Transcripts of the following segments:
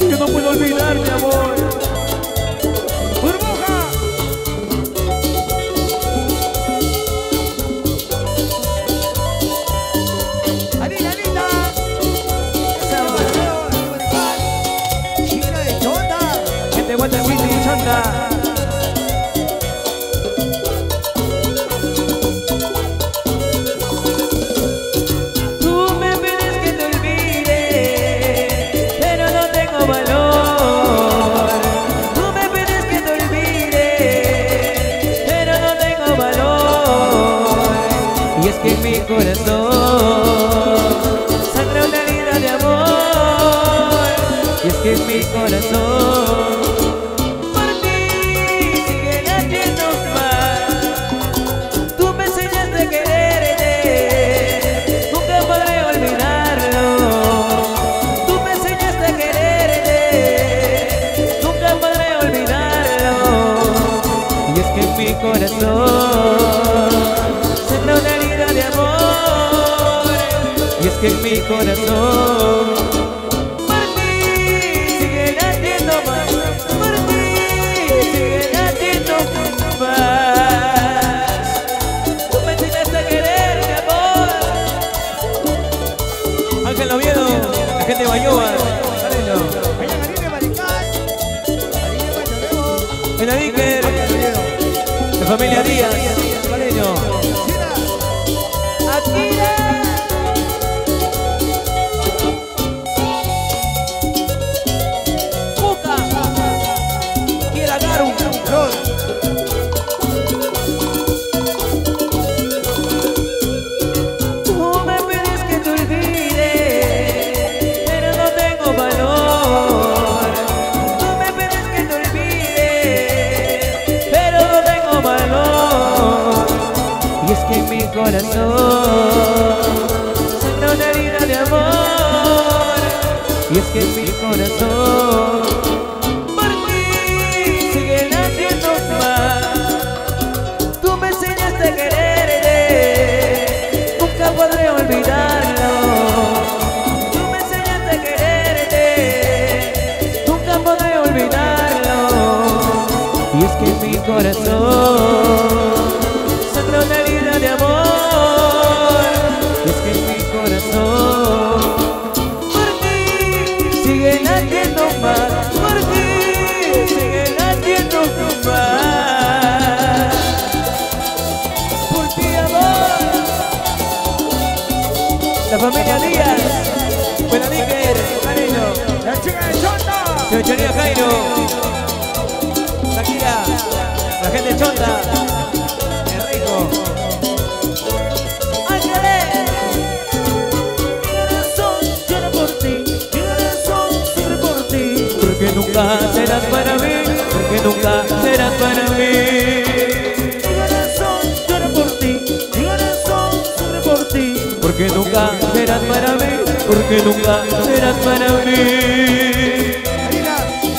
Yo no puedo olvidar, mi amor. ¡Burbuja! ¡Anita, Anita! ¡Chino de Chonda! Que te aguanta el City, Chonda. Que en mi corazón sangra una herida de amor. Y es que en mi corazón por ti sigue latiendo más. Tú me enseñaste a quererte, nunca podré olvidarlo. Tú me enseñaste a quererte, nunca podré olvidarlo. Y es que en mi corazón sangra una herida de amor. Y es que en mi corazón por ti sigue latiendo más. Por ti sigue latiendo más. Tú me enseñaste a querer, mi amor. Ángel Oviedo, la gente de Bayoa. ¡Vaya Karine Marical! ¡Karine Machareo! En Adiker, la familia Díaz. Caleño. Akira. Puka. Quiera Garu. Tú me pides que te olvide, pero no tengo valor. Tú me pides que te olvide, pero no tengo valor. Y es que en mi corazón sangra una herida de amor. Y es que en mi corazón por ti sigue latiendo más. Tú me enseñaste a quererte, nunca podré olvidarlo. Tú me enseñaste a quererte, nunca podré olvidarlo. Y es que en mi corazón sangra una herida de amor. Y es que en mi corazón por ti sigue latiendo más. Por ti sigue latiendo más. Por ti, amor. La familia Díaz. Buena Níker, cariño. ¡La chica de Chonda! Se Chanía Cairo. Shakira. La gente de Chonda. El rico. Ángeles. Mi corazón llora por ti, mi corazón sufre por ti. Porque nunca serás para mí, porque nunca serás para mí. Mi corazón llora por ti, mi corazón sufre por ti. Porque nunca serás para mí, porque nunca serás para mí. Karina.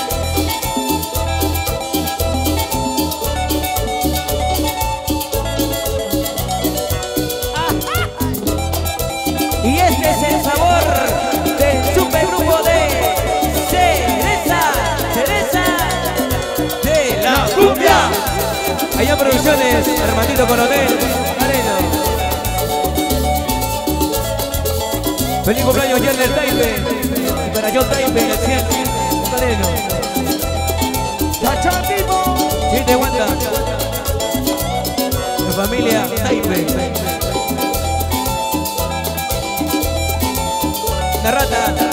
Y este es el sabor del supergrupo de Cereza, Cereza De la cumbia. Allá Producciones, Hermanito Coronel. Caleño. Feliz cumpleaños, Yerner Taipe. Y para John Taipe, el 100. Caleño. ¡Chacha Tipo! Sí, te aguanta. La familia Taipe. La rata.